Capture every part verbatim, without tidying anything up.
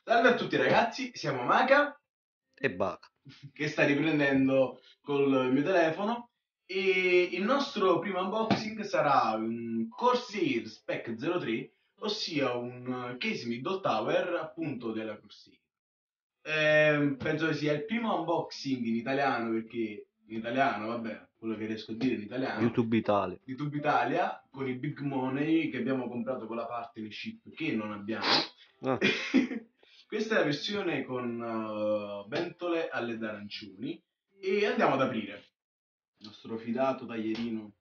Salve a tutti ragazzi, siamo Maca e Baca, che sta riprendendo col mio telefono e il nostro primo unboxing sarà un Corsair Spec zero tre, ossia un case middle tower appunto della Corsair. Eh, penso che sia il primo unboxing in italiano, perché in italiano, vabbè, quello che riesco a dire in italiano, YouTube Italia. YouTube Italia, con i big money che abbiamo comprato con la partnership che non abbiamo. Ah. Questa è la versione con uh, ventole alle arancioni e andiamo ad aprire il nostro fidato taglierino.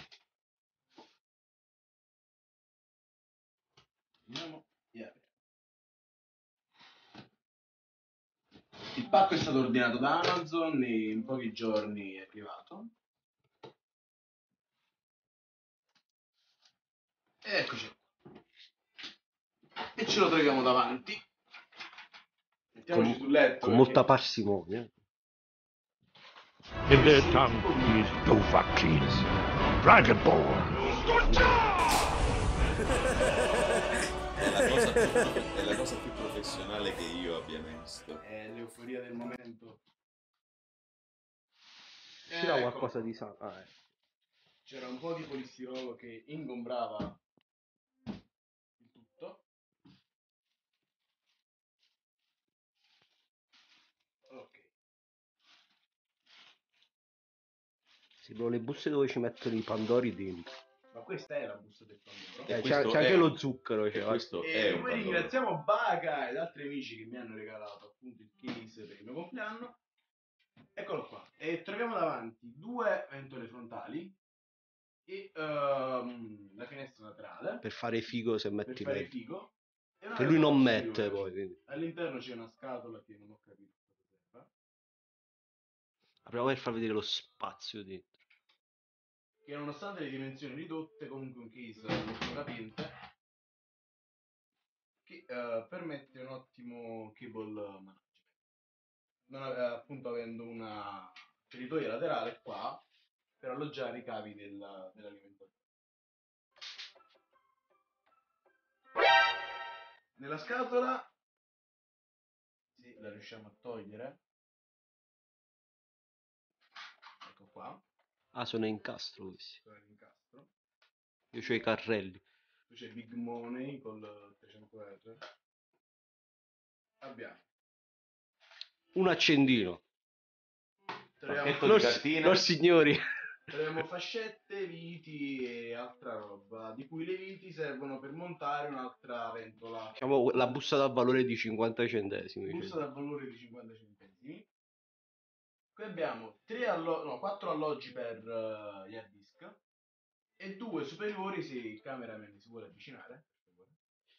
Andiamo e apriamo. Il pacco è stato ordinato da Amazon e in pochi giorni è arrivato. Eccoci. E ce lo troviamo davanti. Mettiamoci Con, sul letto. con molta parsimonia. In their tongue, he is Dovahkiin, Dragonborn. È la, cosa più, è la cosa più professionale che io abbia mai visto. È l'euforia del momento. C'era Ecco. qualcosa di sano. Ah, eh. C'era un po' di polistirolo che ingombrava il tutto. Ok. Sì, però le buste dove ci mettono i pandori dentro. Ma questa è la busta del pandoro. Eh, E c'è, questo c'è anche è- lo zucchero. E Cioè, questo è E un poi pandoro. ringraziamo Baca ed altri amici che mi hanno regalato appunto il case per il mio compleanno. Eccolo qua. E troviamo davanti due ventole frontali e ehm, la finestra laterale per fare figo se per metti fare dentro. figo. E una Che lui non ventole mette superiore. poi. Quindi. All'interno c'è una scatola che non ho capito cosa serva. Apriamo per far vedere lo spazio dentro. Che nonostante le dimensioni ridotte, comunque un case molto capiente che eh, permette un ottimo cable management. Non, eh, appunto avendo una feritoia laterale qua per alloggiare i cavi del, dell'alimentatore. Nella scatola, sì, la riusciamo a togliere. Ecco qua, Ah, sono in incastro questi. questo è l'incastro. Io c'ho i carrelli. Qui c'è Big Money col trecento R. Abbiamo Un accendino. Pacchetto troviamo, di cartine. Lor signori. troviamo fascette, viti e altra roba, di cui le viti servono per montare un'altra ventola. Diciamo la busta dal valore di cinquanta centesimi. Busta Cioè. dal valore di cinquanta centesimi. Qui abbiamo tre allo- no, quattro alloggi per uh, gli hard disk e due superiori se il cameraman si vuole avvicinare, per favore.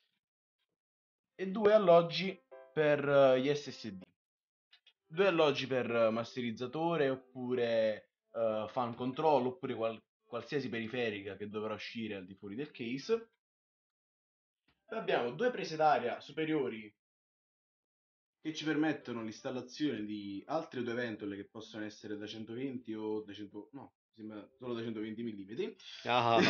E due alloggi per uh, gli S S D. Due alloggi per uh, masterizzatore oppure uh, fan control oppure qual- qualsiasi periferica che dovrà uscire al di fuori del case. Poi abbiamo due prese d'aria superiori che ci permettono l'installazione di altre due ventole che possono essere da centoventi o da cento, no, sembra solo da centoventi millimetri. Ah,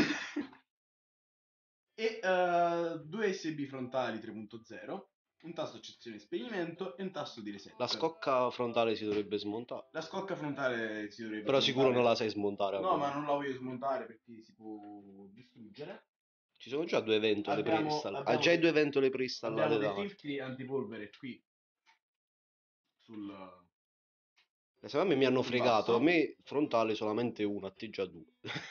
E uh, due U S B frontali tre punto zero, un tasto accezione e spegnimento e un tasto di reset. la scocca frontale si dovrebbe smontare. La scocca frontale si dovrebbe Però smontare. sicuro non la sai smontare. No, ancora. ma non la voglio smontare perché si può distruggere. Ci sono già due ventole Abbiamo- preinstallate. abbiamo- Ha già i due ventole preinstallate Abbiamo dei davanti. filtri antipolvere qui sul... Secondo me mi hanno sul fregato. A basso. me frontale solamente uno, a te già due.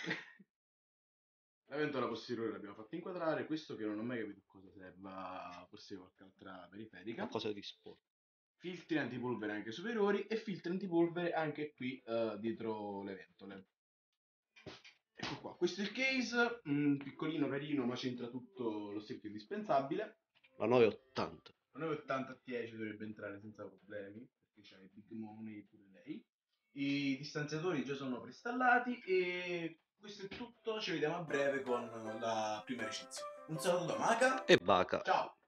La ventola posteriore l'abbiamo fatta inquadrare, questo che non ho mai capito cosa serva, forse qualche altra periferica. Qualcosa di sport. Filtri antipolvere anche superiori e filtri antipolvere anche qui eh, dietro le ventole. Ecco qua, questo è il case, mm, piccolino, carino, ma c'entra tutto lo stretto indispensabile. La novecentottanta. La novecentottanta Ti ci dovrebbe entrare senza problemi, perché c'è il Big Money pure lei. I distanziatori già sono preinstallati e questo è tutto, ci vediamo a breve con la prima recensione. Un saluto da Maca E Baca. Ciao!